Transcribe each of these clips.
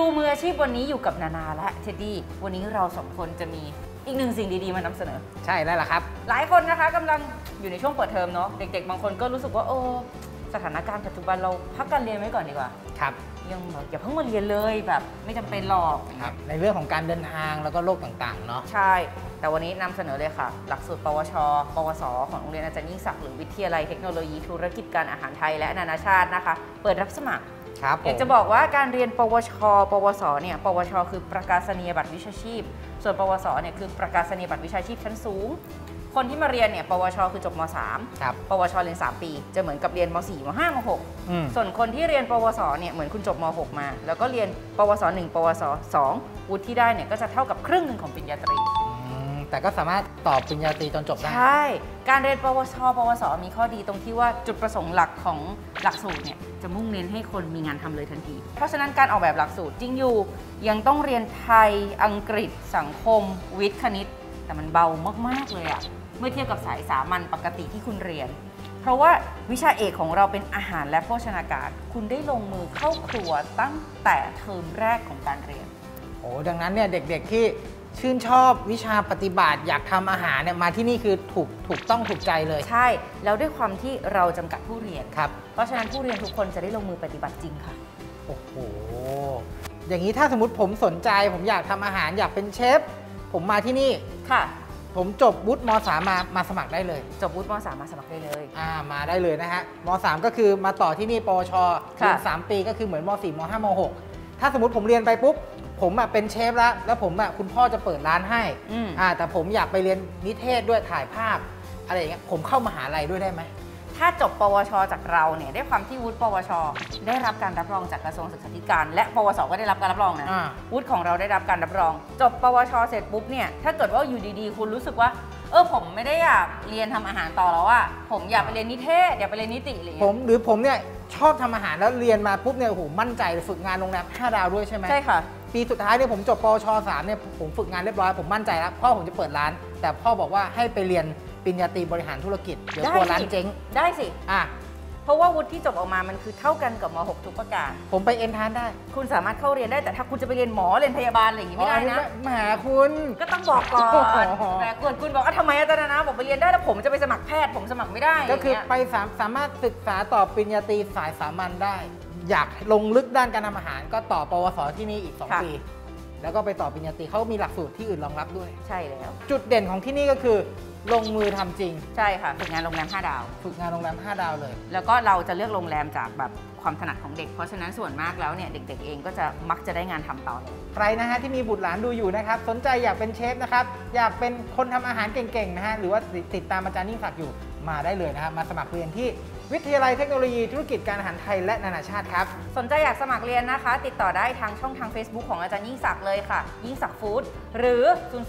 มืออาชีพวันนี้อยู่กับนานาและเท็ดดี้วันนี้เรา2คนจะมีอีกหนึ่งสิ่งดีๆมานำเสนอใช่แล้วล่ะครับหลายคนนะคะกำลังอยู่ในช่วงเปิดเทอมเนาะเด็กๆบางคนก็รู้สึกว่าสถานการณ์ปัจจุบันเราพักการเรียนไว้ก่อนดีกว่าครับยังแบบอย่าเพิ่งมาเรียนเลยแบบไม่จำเป็นหรอกครับในเรื่องของการเดินทางแล้วก็โรคต่างๆเนาะใช่แต่วันนี้นำเสนอเลยค่ะหลักสูตรปวชปวสของโรงเรียนอาจารย์ยิ่งศักดิ์หรือวิทยาลัยเทคโนโลยีธุรกิจการอาหารไทยและนานาชาตินะคะเปิดรับสมัครอยากจะบอกว่าการเรียนปวชปวสเนี่ยปวชคือประกาศนียบัตรวิชาชีพส่วนปวสเนี่ยคือประกาศนียบัตรวิชาชีพชั้นสูงคนที่มาเรียนเนี่ยปวชคือจบม.3 ปวชเรียน3ปีจะเหมือนกับเรียนม.4 ม.5 ม.6 ส่วนคนที่เรียนปวสเนี่ยเหมือนคุณจบม.6 มาแล้วก็เรียนปวส1ปวส2วุฒิที่ได้เนี่ยก็จะเท่ากับครึ่งหนึ่งของปริญญาตรีแต่ก็สามารถต่อปริญญาตรีจนจบได้ใช่การเรียนปวชปวสมีข้อดีตรงที่ว่าจุดประสงค์หลักของหลักสูตรเนี่ยจะมุ่งเน้นให้คนมีงานทำเลยทันทีเพราะฉะนั้นการออกแบบหลักสูตรจริงอยู่ยังต้องเรียนไทยอังกฤษสังคมวิทย์คณิตแต่มันเบามากๆเลยอะเมื่อเทียบกับสายสามัญปกติที่คุณเรียนเพราะว่าวิชาเอกของเราเป็นอาหารและโภชนาการคุณได้ลงมือเข้าครัวตั้งแต่เทอมแรกของการเรียนดังนั้นเนี่ยเด็กๆที่ชื่นชอบวิชาปฏิบัติอยากทำอาหารเนี่ยมาที่นี่คือถูกต้องถูกใจเลยใช่แล้วด้วยความที่เราจำกัดผู้เรียนครับเพราะฉะนั้นผู้เรียนทุกคนจะได้ลงมือปฏิบัติจริงค่ะโอ้โหอย่างนี้ถ้าสมมติผมสนใจผมอยากทำอาหารอยากเป็นเชฟผมมาที่นี่ค่ะผมจบวุฒิม.3 มาสมัครได้เลยจบวุฒิม.3 มาสมัครได้เลยมาได้เลยนะฮะม.3 ก็คือมาต่อที่นี่ปวชเรียน3 ปีก็คือเหมือนม.4 ม.5 ม.6 ถ้าสมมติผมเรียนไปปุ๊บผมเป็นเชฟแล้วผมคุณพ่อจะเปิดร้านให้แต่ผมอยากไปเรียนนิเทศด้วยถ่ายภาพอะไรอย่างเงี้ยผมเข้ามหาลัยด้วยได้ไหมถ้าจบปวชจากเราเนี่ยได้ความที่วุฒิปวชได้รับการรับรองจากกระทรวงศึกษาธิการและปวสก็ได้รับการรับรองนะวุฒิของเราได้รับการรับรองจบปวชเสร็จปุ๊บเนี่ยถ้าเกิดว่าอยู่ดีๆคุณรู้สึกว่าผมไม่ได้อยากเรียนทำอาหารต่อแล้วอะผมอยากไปเรียนนิเทศอยากไปเรียนนิติอะไรอย่างเงี้ยผมเนี่ยชอบทำอาหารแล้วเรียนมาปุ๊บเนี่ยโอ้โหมั่นใจฝึกงานโรงแรม5 ดาวด้วยใช่ไหมใช่ค่ะปีสุดท้ายเนี่ยผมจบปวช3เนี่ยผมฝึกงานเรียบร้อยผมมั่นใจแล้วพ่อผมจะเปิดร้านแต่พ่อบอกว่าให้ไปเรียนปริญญาตรีบริหารธุรกิจเดี๋ยวกลัวร้านเจ๊งได้สิเพราะว่าวุฒิที่จบออกมามันคือเท่ากันกับม.6 ทุกประการผมไปเอ็นทานได้คุณสามารถเข้าเรียนได้แต่ถ้าคุณจะไปเรียนหมอเรียนพยาบาลอะไรอย่างนี้ไม่ได้นะแหมคุณก็ต้องบอกก่อนแต่คุณบอกทำไมอาจารย์นะบอกไปเรียนได้แล้วผมจะไปสมัครแพทย์ผมสมัครไม่ได้ก็คือไปสามารถศึกษาต่อปริญญาตรีสายสามัญได้อยากลงลึกด้านการทำอาหารก็ต่อปวสที่นี่อีก2 ปีแล้วก็ไปต่อปริญญาตรีเขามีหลักสูตรที่อื่นรองรับด้วยใช่แล้วจุดเด่นของที่นี่ก็คือลงมือทำจริงใช่ค่ะฝึกงานโรงแรม5 ดาวฝึกงานโรงแรม5 ดาวเลยแล้วก็เราจะเลือกโรงแรมจากแบบความถนัดของเด็กเพราะฉะนั้นส่วนมากแล้วเนี่ยเด็กๆเองก็จะมักจะได้งานทำต่อเลยใครนะฮะที่มีบุตรหลานดูอยู่นะครับสนใจอยากเป็นเชฟนะครับอยากเป็นคนทำอาหารเก่งๆนะฮะหรือว่าติดตามอาจารย์ยิ่งศักดิ์อยู่มาได้เลยนะครับมาสมัครเรียนที่วิทยาลัยเทคโนโลยีธุรกิจการอาหารไทยและนานาชาติครับสนใจอยากสมัครเรียนนะคะติดต่อได้ทางช่องทาง Facebook ของอาจารย์ยิ่งศักดิ์เลยค่ะยิ่งศักดิ์ฟู้ดหรือ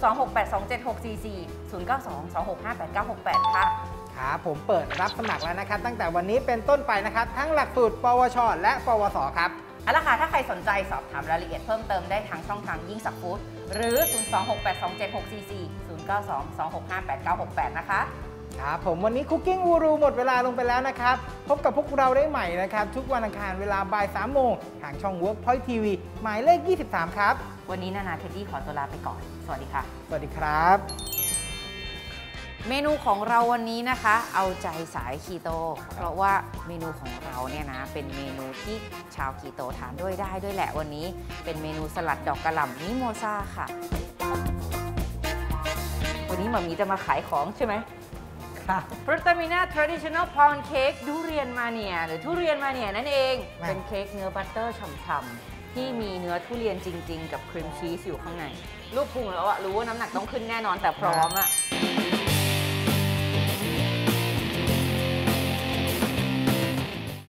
026827644 092265898 ค่ะครับผมเปิดรับสมัครแล้วนะครับตั้งแต่วันนี้เป็นต้นไปนะครับทั้งหลักสูตรปวชและปวสครับเอาละค่ะถ้าใครสนใจสอบถามรายละเอียดเพิ่มเติมได้ทางช่องทางยิ่งศักดิ์ฟู้ดหรือ 026827644 092265898 นะคะครับผมวันนี้คุกกิ้งกูรูหมดเวลาลงไปแล้วนะครับพบกับพวกเราได้ใหม่นะครับทุกวันอังคารเวลาบ่าย 3 โมงทางช่อง Workpoint TV หมายเลข 23 ครับวันนี้นานาเท็ดดี้ขอตัวลาไปก่อนสวัสดีค่ะสวัสดีครับเมนูของเราวันนี้นะคะเอาใจสายคีโตเพราะว่าเมนูของเราเนี่ยนะเป็นเมนูที่ชาวคีโตทานด้วยได้ด้วยแหละวันนี้เป็นเมนูสลัดดอกกระหล่ำมิโมซาค่ะวันนี้หมามีจะมาขายของใช่ไหมฟรุตตามิน่า traditional pound cake ทุเรียนมาเนียหรือทุเรียนมาเนียนั่นเองเป็นเค้กเนื้อบัตเตอร์ฉ่ำๆที่มีเนื้อทุเรียนจริงๆกับครีมชีสอยู่ข้างในรูปพุงแล้วอะรู้ว่าน้ำหนักต้องขึ้นแน่นอนแต่พร้อมอะ